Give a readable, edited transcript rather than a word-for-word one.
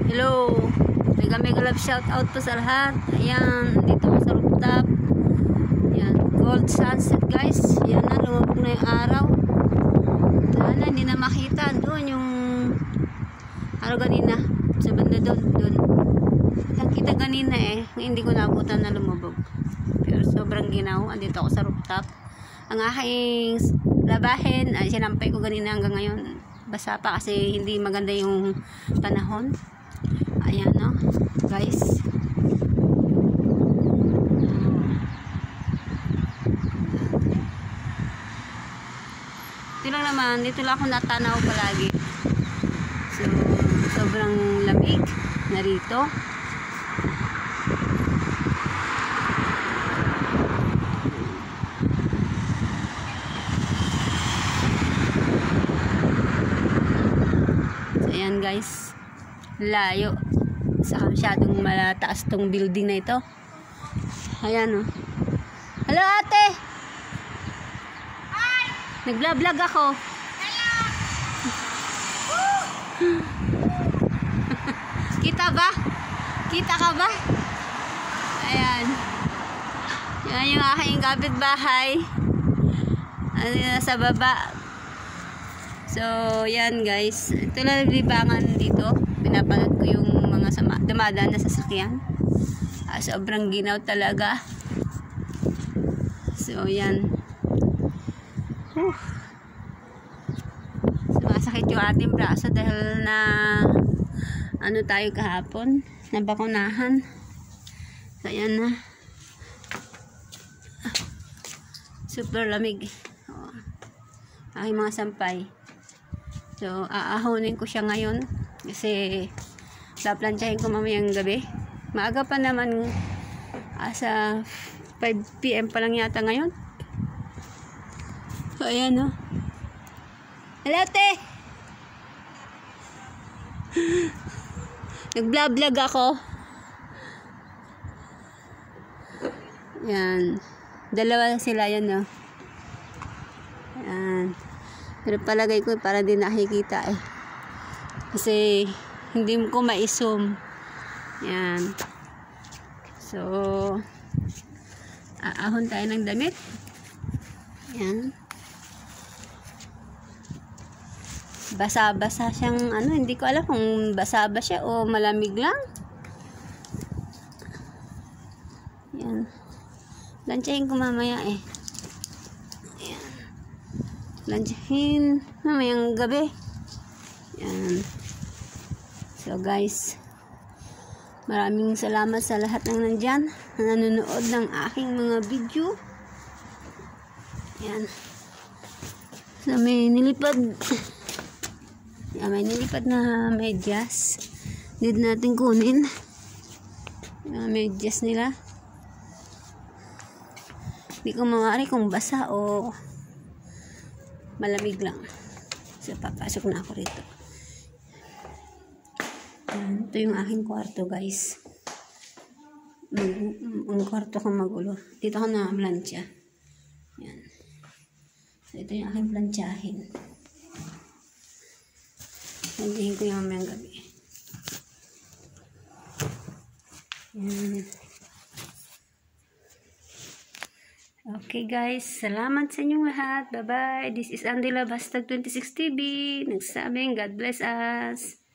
Hello. Mega love shout out po sa lahat. Ayan, dito po sa rooftop. Ayan, gold sunset guys. Ayan na, lumabog na yung araw. Sana hindi na makita doon yung araw kanina. Sa banda doon. Nakita kanina hindi ko naabutan na lumabog. Pero sobrang ginaw. Andito ako sa rooftop. Ang aking labahin, sinampay ko kanina hanggang ngayon. Basa pa kasi hindi maganda yung panahon. Ayan no, guys. Ito lang naman, dito lang ako natanaw palagi. So, sobrang lamig na rito. So, ayan guys. Layo. Saka masyadong malataas tong building na ito. Ayan o. Hello ate! Hi! Nagla-vlog ako. Hello! Kita ba? Kita ka ba? Ayan. Yan yung aking kapitbahay. Nasa baba. So, yan guys. Ito lang libangan dito. Pinapanood ko yung mga dumadaan na sasakyan. Sobrang ginaw talaga. So, yan. Sumasakit yung ating braso dahil na tayo kahapon. Nabakunahan. So, yan na. Super lamig. Aking mga sampay. So, aahonin ko siya ngayon. Kasi, laplantsahin ko mamayang gabi. Maaga pa naman. Asa 5 PM pa lang yata ngayon. So, ayan o. Hello, te! Nag-vlog ako. Yan. Dalawa sila yan o. Yan. Pero palagay ko para din nakikita kasi hindi ko ma-zoom. Yan. So, aahon tayo ng damit. Yan. Basa-basa siyang hindi ko alam kung basa ba siya o malamig lang. Yan. Lansyahin ko mamaya Yan. Lansyahin mamayang gabi. Yan. So guys, maraming salamat sa lahat ng nandyan na nanonood ng aking mga video. Yan. So may nilipad na medyas. Need natin kunin yung medyas nila. Hindi ko mawari kung basa o malamig lang. So papasok na ako rito. Ito yung aking kwarto guys. Ang kwarto ko magulo. Dito ako na plancha. Yan. So ito yung aking plantsahin. Nandihin ko yung mamayang gabi. Yan. Okay guys, salamat sa inyong lahat. Bye bye. This is Andela Bastag 26 TV. Nagsabing God bless us.